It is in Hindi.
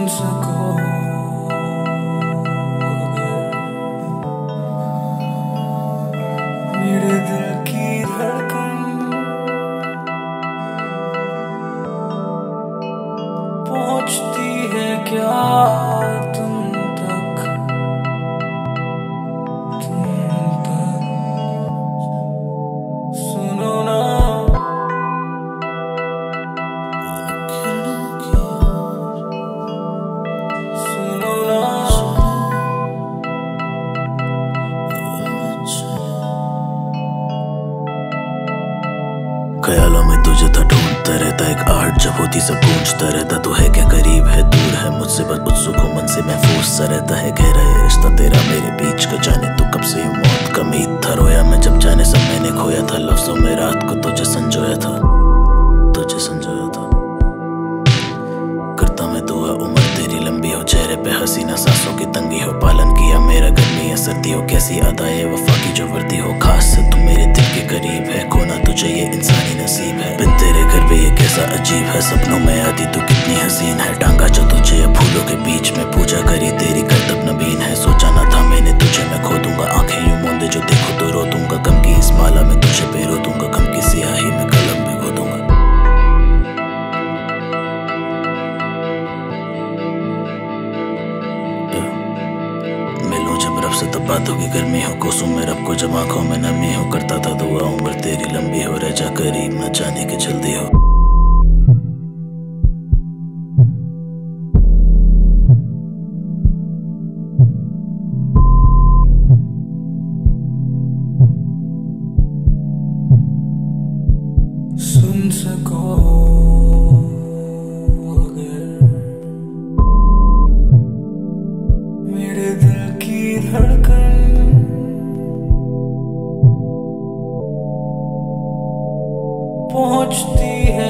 सुन सको मेरे दिल की धड़कन पहुंचती है क्या तुम तक सुनो ना सुनो ना ख्यालों में तुझे था ढूंढता रहता एक आहट जब होती सब पूछता रहता तू है क्या करीब है दूर है मुझसे बस उत्सुक हो मन से महफूज सा रहता है गहरा ये रिश्ता तेरा मेरे बीच का जाने तू कब से मौत का उम्मीद था रोया मैं जब जाने सब मैंने खोया था लफ्जों में रात को तुझे संजोया था करता मैं दुआ उम्र तेरी लंबी हो चेहरे पे हसीना सांसों की तंगी हो पालन किया मेरा गर्मी या सर्दी हो कैसी अदाए वफा की जो वर्दी हो खास से तू मेरे दिल के करीब है खोना तुझे ये इंसानी नसीब है बिन तेरे घर पे ये कैसा अजीब है सपनों में आती तू कितनी हसीन है टांगा जो तुझे या फूलों के बीच में पूजा करी तेरी करतब नबीन है सोचा ना था मैंने तुझे मैं खो दूंगा आंखें यूं मूंदे जो देखो तो रो दूंगा गम की इस माला में तुझे पे रो दूंगा गम की सियाही में कलम भिगो दूंगा मिलूं जब रब से तब बातों की गर्मी हो कोसों में रब को जब आंखों में नमी हो करता था दुआ उम्र तेरी लंबी हो रह जा करीब न जाने की जल्दी हो सुन सको मेरे दिल की धड़कन पहुंचती है